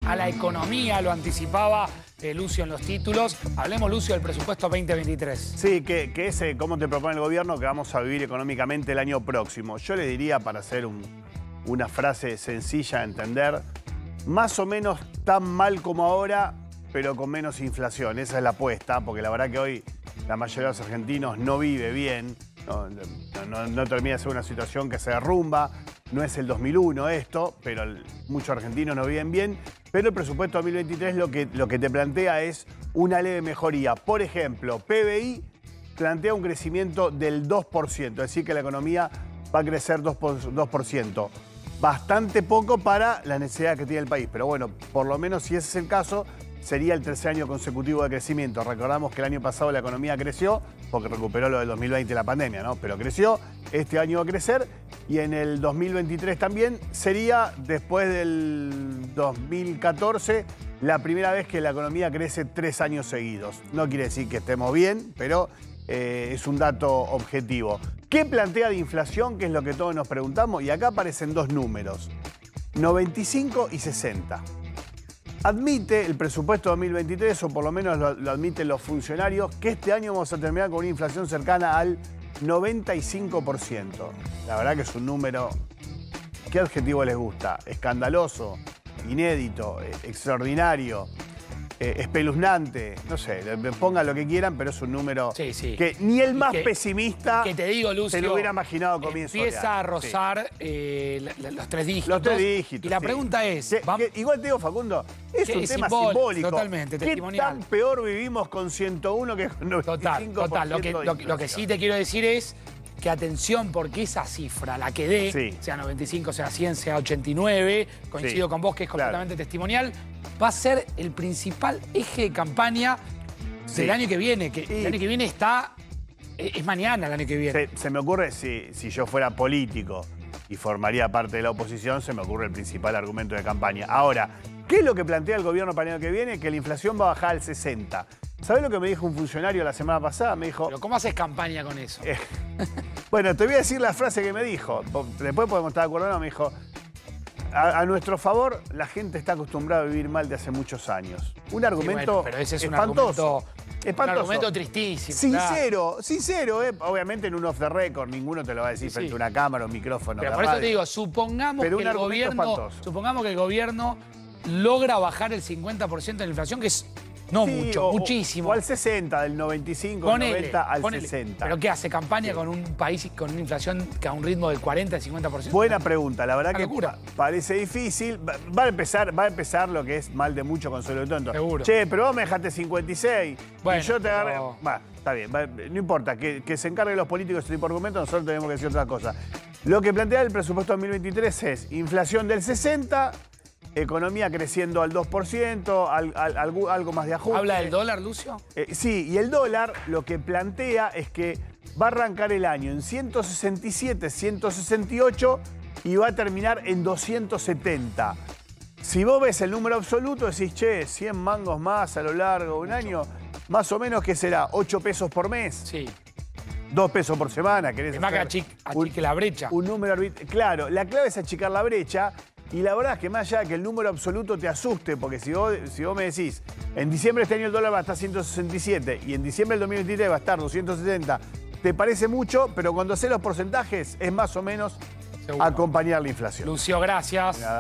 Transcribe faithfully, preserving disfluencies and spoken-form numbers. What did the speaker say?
a la economía, lo anticipaba eh, Lucio en los títulos. Hablemos, Lucio, del presupuesto veinte veintitrés. Sí, que, que ese, cómo te propone el gobierno que vamos a vivir económicamente el año próximo. Yo le diría, para hacer un, una frase sencilla de entender, más o menos tan mal como ahora, pero con menos inflación. Esa es la apuesta, porque la verdad que hoy la mayoría de los argentinos no vive bien, no, no, no termina de ser una situación que se derrumba. No es el dos mil uno esto, pero el, muchos argentinos no viven bien. Pero el presupuesto dos mil veintitrés lo que, lo que te plantea es una leve mejoría. Por ejemplo, P B I plantea un crecimiento del dos por ciento, es decir, que la economía va a crecer dos por ciento. Bastante poco para las necesidades que tiene el país. Pero bueno, por lo menos si ese es el caso, sería el tercer año consecutivo de crecimiento. Recordamos que el año pasado la economía creció, porque recuperó lo del dos mil veinte la pandemia, ¿no? Pero creció, este año va a crecer, y en el dos mil veintitrés también sería, después del dos mil catorce, la primera vez que la economía crece tres años seguidos. No quiere decir que estemos bien, pero eh, es un dato objetivo. ¿Qué plantea de inflación? Que es lo que todos nos preguntamos, y acá aparecen dos números, noventa y cinco y sesenta. Admite el presupuesto dos mil veintitrés, o por lo menos lo, lo admiten los funcionarios, que este año vamos a terminar con una inflación cercana al noventa y cinco por ciento. La verdad que es un número, ¿qué adjetivo les gusta? Escandaloso, inédito, eh, extraordinario, eh, espeluznante, no sé, pongan lo que quieran, pero es un número sí, sí. que ni el más que, pesimista que te digo, Lucio, se lo hubiera imaginado a comienzo de año. Empieza a rozar sí. eh, la, la, los tres dígitos. Los tres dígitos, Y la sí. pregunta es... Que, que, igual te digo, Facundo, es un es tema simbólico, simbólico. Totalmente, ¿Qué testimonial. tan peor vivimos con ciento uno que con noventa y cinco por ciento? Total, total. Lo que, lo, lo que sí te quiero decir es que atención, porque esa cifra, la que dé, sí. sea noventa y cinco, sea cien, sea ochenta y nueve, coincido sí. con vos que es completamente claro. testimonial, va a ser el principal eje de campaña sí. del año que viene, que y el año que viene está, es mañana el año que viene. Se, se me ocurre, si, si yo fuera político y formaría parte de la oposición, se me ocurre el principal argumento de campaña. Ahora, ¿qué es lo que plantea el gobierno para el año que viene? Que la inflación va a bajar al sesenta. ¿Sabés lo que me dijo un funcionario la semana pasada? Me dijo... ¿Pero cómo haces campaña con eso? Eh, bueno, te voy a decir la frase que me dijo. Después podemos estar de acuerdo o no. Me dijo, a, a nuestro favor, la gente está acostumbrada a vivir mal de hace muchos años. Un argumento sí, bueno, pero ese es espantoso. Un argumento, espantoso. Un argumento tristísimo. Sincero, claro. sincero. Eh. Obviamente en un off the record, ninguno te lo va a decir sí, frente sí. a una cámara o un micrófono. Pero por radio. eso te digo, supongamos pero que el gobierno, espantoso. supongamos que el gobierno logra bajar el cincuenta por ciento de la inflación, que es... No sí, mucho, o, muchísimo. O al sesenta, del noventa y cinco, ponele, noventa al ponele. sesenta. ¿Pero qué hace campaña sí. con un país con una inflación que a un ritmo del cuarenta al cincuenta por ciento? Buena pregunta, la verdad una que locura. Parece difícil. Va a empezar, va a empezar lo que es mal de mucho consuelo de tonto. Seguro. Che, pero vos me dejaste cincuenta y seis bueno, y yo te agarré... Pero... Va, está bien, va, no importa, que, que se encarguen los políticos ese tipo de argumentos, nosotros tenemos que decir otra cosa. Lo que plantea el presupuesto dos mil veintitrés es inflación del sesenta, economía creciendo al dos por ciento, al, al, algo, algo más de ajuste. ¿Habla del dólar, Lucio? Eh, sí, y el dólar lo que plantea es que va a arrancar el año en ciento sesenta y siete, ciento sesenta y ocho y va a terminar en doscientos setenta. Si vos ves el número absoluto, decís, che, cien mangos más a lo largo de un año, más o menos, ¿qué será? ¿ocho pesos por mes? Sí. dos pesos por semana. ¿Querés hacer que achique, achique un, la brecha. Un número arbitral. Claro, la clave es achicar la brecha. Y la verdad es que más allá de que el número absoluto te asuste, porque si vos, si vos me decís, en diciembre de este año el dólar va a estar ciento sesenta y siete y en diciembre del dos mil veintitrés va a estar doscientos setenta, te parece mucho, pero cuando haces los porcentajes es más o menos Seguro. acompañar la inflación. Lucio, gracias.